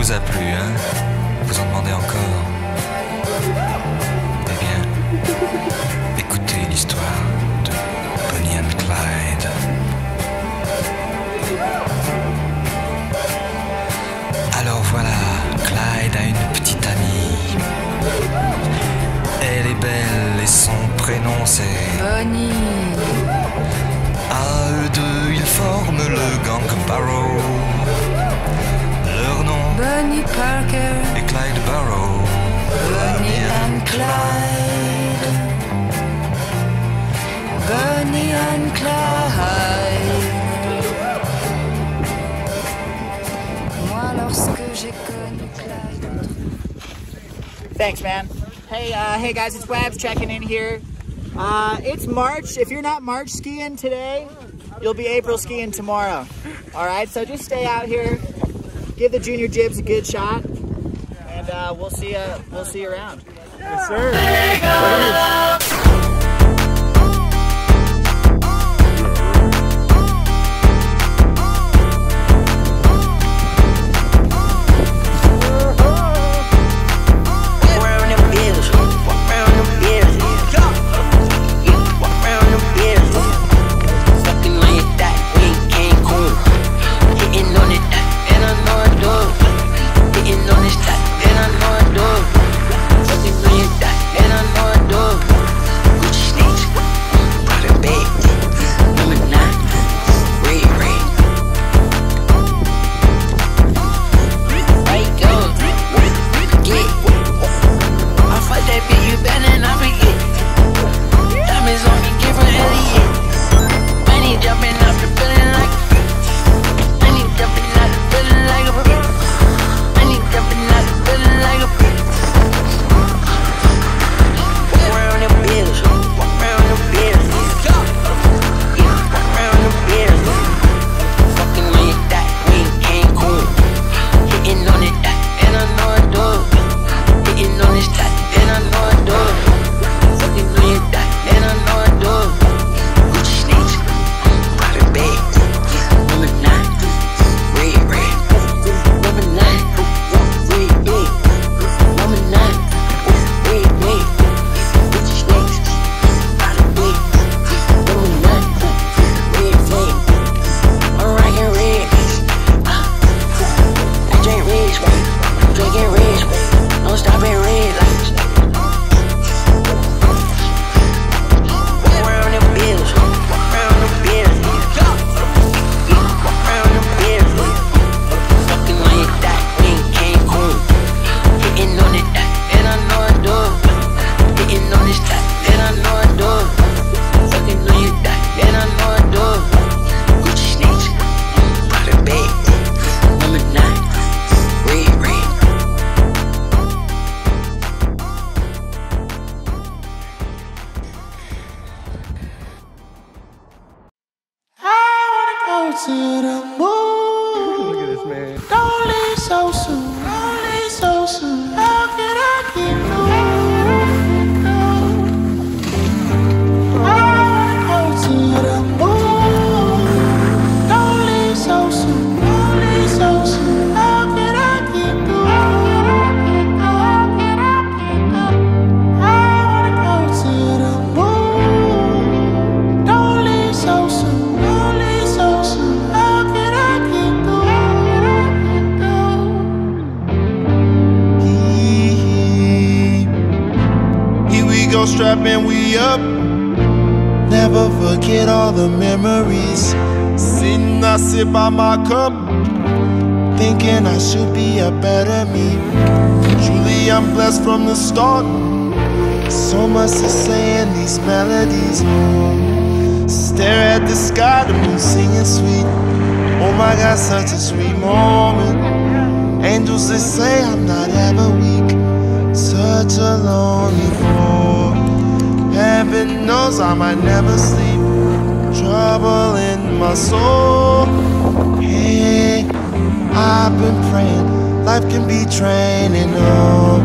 vous a plu, hein? Vous en demandez encore? Eh bien, écoutez l'histoire de Bonnie and Clyde. Alors voilà, Clyde a une petite amie. Elle est belle et son prénom c'est Bonnie. À eux deux, ils forment le gang Barrow. Leur nom Bonnie Parker et Clyde Barrow. Bonnie and Clyde. Bonnie and Clyde. Moi lorsque j'ai connu Clyde. Thanks, man. Hey guys, it's Wabs checking in here. It's March. If you're not March skiing today, you'll be April skiing tomorrow. All right, so just stay out here, give the junior jibs a good shot, and we'll see you around. Yes, sir. To the moon. Look at this man. Don't leave so soon. Don't leave so soon. How can I keep moving? I wanna go to the moon. Don't leave so soon. Don't leave so soon. How can I keep moving? I wanna go to the moon. Don't leave so soon. Go strapping, we up. Never forget all the memories. Sitting, I sit by my cup, thinking I should be a better me. Truly, I'm blessed from the start. So much to say in these melodies. Stare at the sky, the moon singing sweet. Oh my God, such a sweet moment. Angels, they say I'm not ever weak. Such a lonely fall. Heaven knows I might never sleep. Trouble in my soul. Hey, I've been praying. Life can be draining. Oh,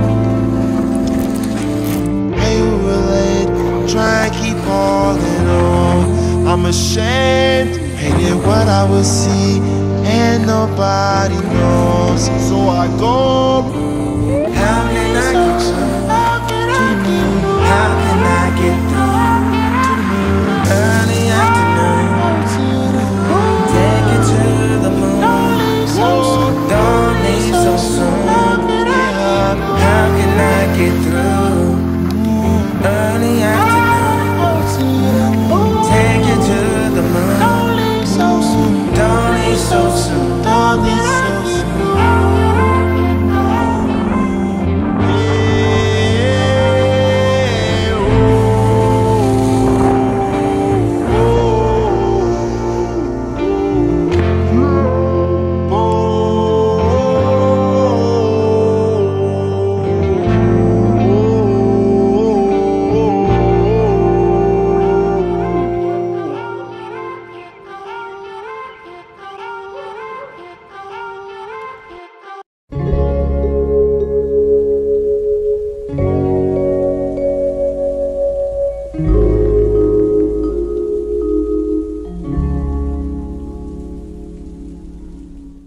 hey, who relate? Try and keep holding on. I'm ashamed, hated what I will see, and nobody knows. So I go. How can I get you? How can I get you?